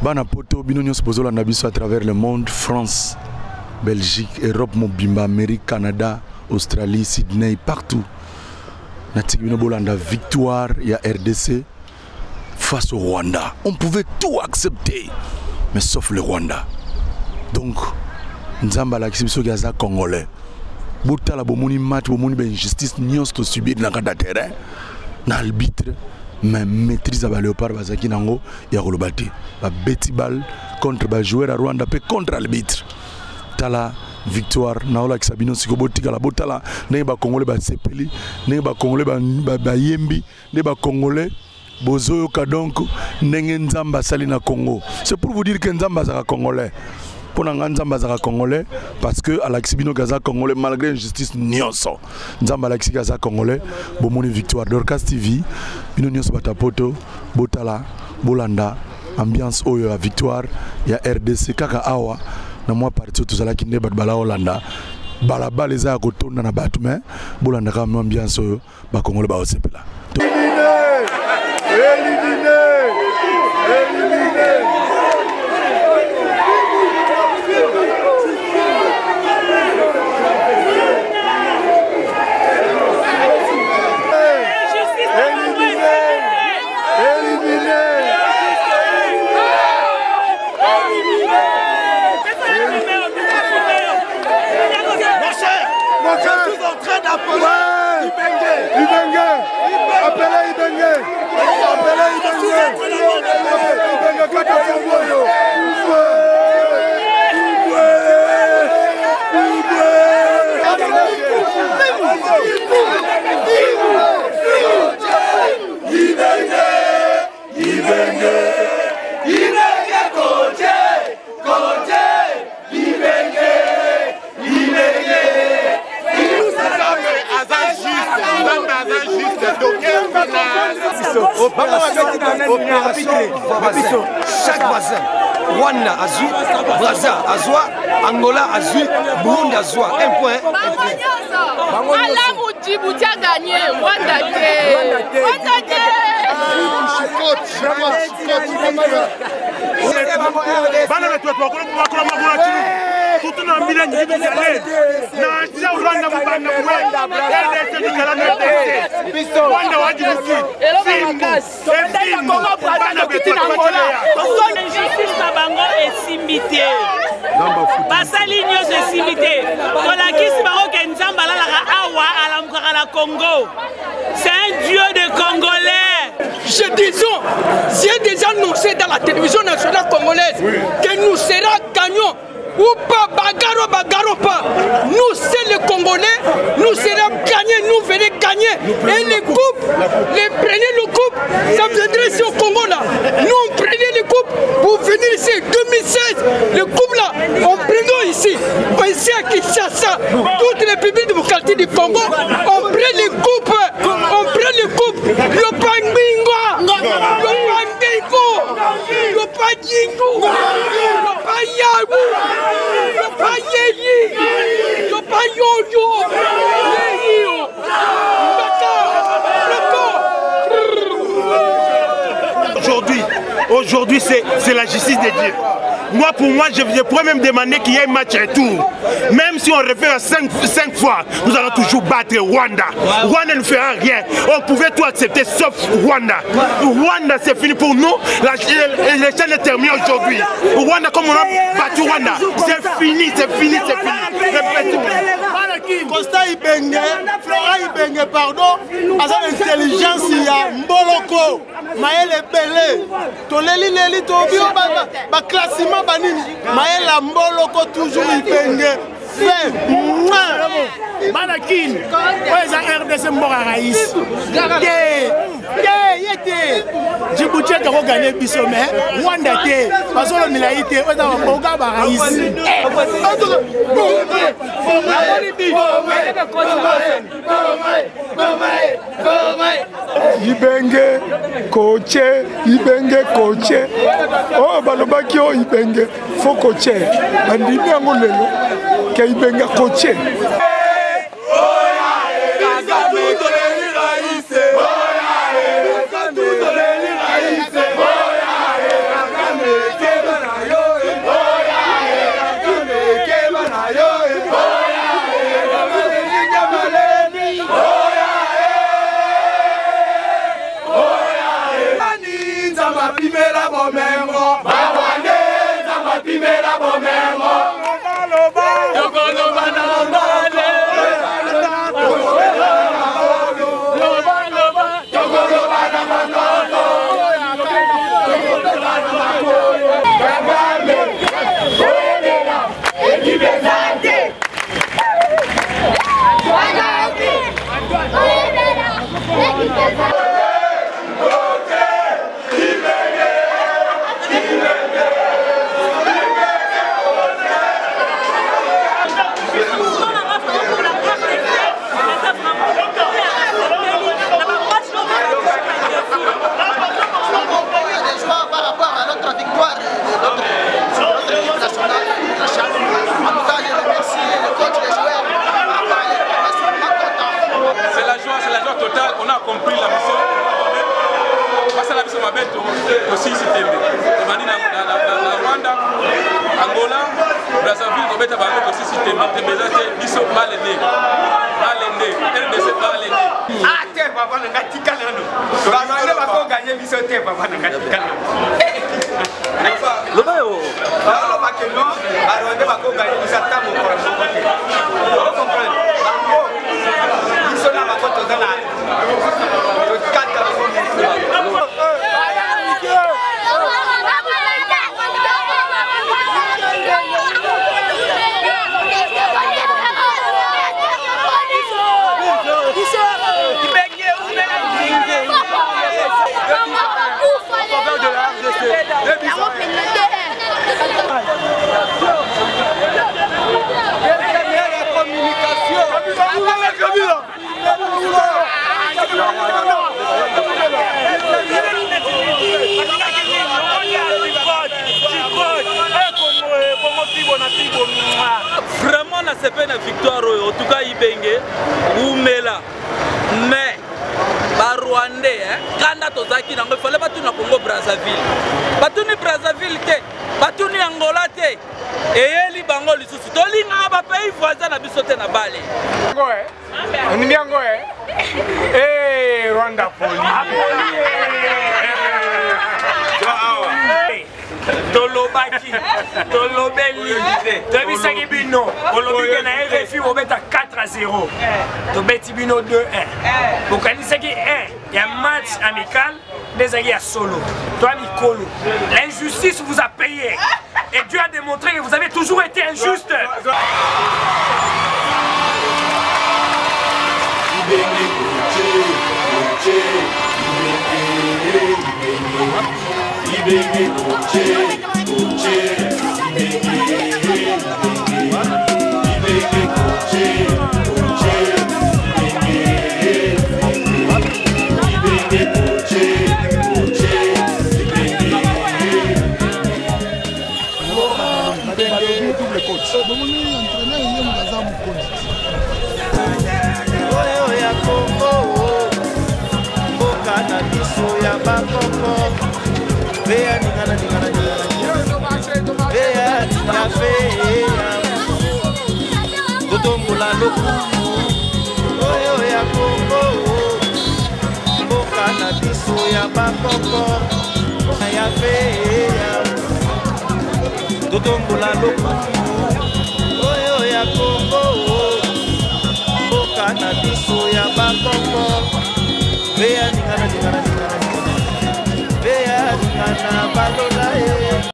Bana poto binonyo spozola na biso à travers le monde, France, Belgique, Europe, Mobimba, Amérique, Canada, Australie, Sydney, partout. Natik bino bolanda victoire ya RDC face au Rwanda. On pouvait tout accepter, mais sauf le Rwanda. Donc, Nzamba la kibiso gaza congolais. Botala bomoni match bomoni ben injustice nyons to subir na kada terrain. Na arbitre mais maîtrise à Léopard Bazaki Nango et à Rolobati. Ba beti ball contre ba joueur à Rwanda pe contre l'arbitre. Tala victoire naola Sabino Sikobotika la botala ne ba congolais ba sepeli ne ba congolais ba yembi ne ba congolais bozoyo ka donc ndenge nzamba sali na Congo. C'est pour vous dire que nzamba za congolais. Pour nzamba za congolais parce que Alexis Bino Gaza congolais malgré injustice nyonso nzamba Alexis Gaza congolais bomoni victoire Dorcas TV bino nyonso batapoto botala bolanda ambiance oyo ya victoire ya RDC kaka awa na moi parti tozala kinde bat bala Hollanda balabala eza ya kotonda na batu mais bolanda ka ambiance oyo ba congolais ba osepela éliminé chaque voisin, Rwanda a joué, Brazza a joué, Angola a joué, Burundi a joué. Un point. Alamou Djibouti a gagné, Rwanda c'est un dieu de Congolais. J'ai déjà annoncé dans la télévision nationale congolaise que nous serons gagnants. Ou pas, bagarre pas. Nous, c'est les Congolais, nous serons gagnés, nous venons gagner. Et les coupes, prenez le coupe, ça viendrait ici au Congo là. Nous, on prenait les coupes pour venir ici. 2016, les coupes là, on prenait ici. Ici à Kinshasa, toutes les publics démocratiques du Congo, on prend les coupes. Le Pangmingo, le Pangingo, le Pangingo, le Payabu. Aujourd'hui, c'est la justice de Dieu. Moi, pour moi, je pourrais même demander qu'il y ait un match retour. Même si on refait à 5 fois, nous allons toujours battre Rwanda. Rwanda ne fera rien. On pouvait tout accepter sauf Rwanda. Rwanda, c'est fini pour nous. Les chaînes est terminée aujourd'hui. Rwanda, comme on a battu Rwanda, c'est fini. Costa Ibenge, Flora Ibenge, pardon, à son intelligence, il y a Mboloko, Maël Belé, Toleli Leli Tobio, classement Banini, Maël Mboloko, toujours Ibenge, fait, Manakin, RDC Mbora Raïs, Djibouti a gagné Bissomé, Rwanda, parce qu'on a été au Gaba Raïs. Ibenge coaché. Oh, balobaki o Ibenge faut coacher. Bandimi yango lelo ke Ibenge coaché. papa na ngatika nano. Barwande bako gagner biso te papa na ngatika nano. Lobayo. Alors bakeno Barwande bako gagner biso ta mo pour mo côté. Vous comprenez? Bango. Biso na bako to dans la. Vraiment na sepe na victoire en tout cas Ibenge Umela mais ba Rwandais kanda tozaki nango fallait batu na Congo Brazzaville batu ni Brazzaville te batu ni Angola te eyeli bango lisusu tolinga ba pays voisin na biso te na bale ngo ni ngo Rwanda poli Tolobaki, Tolobeli, Tobisaki Bino, Olobiki na RFI obeta 4-0, Tobeti Bino 2-1. Bokanisaki 1, il y a un match amical, des amis à solo. Toi Mikolo, l'injustice vous a payé et Dieu a démontré que vous avez toujours été injuste. Ibenge Koche, Koche, Ibenge Koche, Koche, Ibenge Koche, Koche, double coach. Ya Congo, mboka na biso ya bakoko. Veya ningana Veya Totombola lokumu Oyo ya Congo Mboka na biso ya bakoko Ya veya Totombola lokumu Oyo ya Congo Mboka na biso ya bakoko Veya ningana